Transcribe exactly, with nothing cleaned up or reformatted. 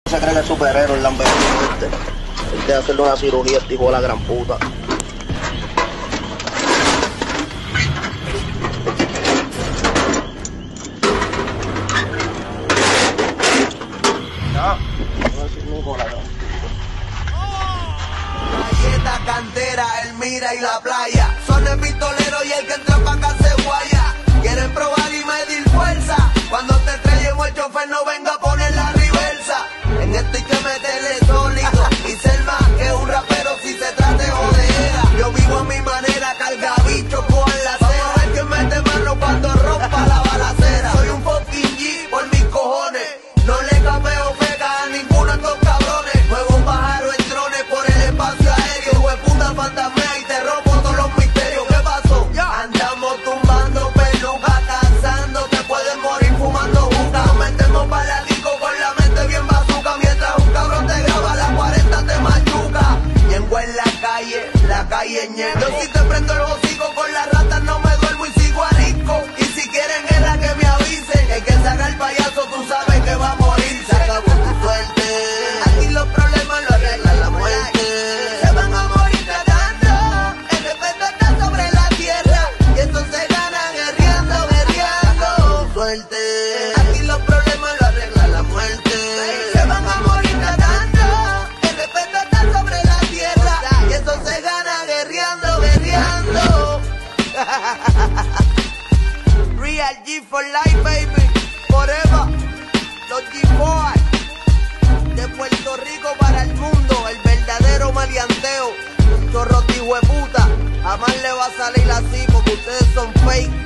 Se cree que es superhéroe el lambertino este. Hay que hacerle una cirugía, este hijo de la gran puta. Ya. No decir ni hijo de la gran Galleta, cantera, el mira y la playa. Son el pistolero y el que entra pa' acá se guaya. Quieren probar y medir fuerza. Cuando te estrellemos el chofer no venga a poner la reversa. En esto hay que meterle sólido y ser más que un rapero si se trata de jodera. Yo vivo a mi manera, carga bicho con la cera. Vamos a ver quién mete mano cuando rompa la balacera. Soy un fucking G por mis cojones. No le capeo pega a ninguno de estos cabrones. Juego un pájaro en drones por el espacio aéreo. Hueputa fantasmea y te rompo todos los misterios. ¿Qué pasó? Andamos tumbando peluca, cazando. Te puedes morir fumando juca. Nos metemos para la disco con la mente bien bazuca. Mientras un cabrón te graba, las cuarenta te machuca. Yengo en la calle, la calle ñengo. Yo si te prendo el hocico con las ratas no me duermo y sigo arisco. Y si quieren guerra que me avisen. Que el que se haga el payaso tú sabes que va a morir. Se acabó tu suerte. Aquí los problemas lo arregla la muerte. Se van a morir tratando. El respeto está sobre la tierra. Y eso se gana guerreando, guerreando. Tu suerte. Aquí los problemas lo arregla la muerte. Se van a morir tratando. El respeto está sobre la tierra. Y eso se gana guerreando, guerreando. Real G for life, baby. Forever. Los G-Boy. De Puerto Rico para el mundo. El verdadero maleanteo. Chorro de hijueputa. Jamás le va a salir así porque ustedes son fake.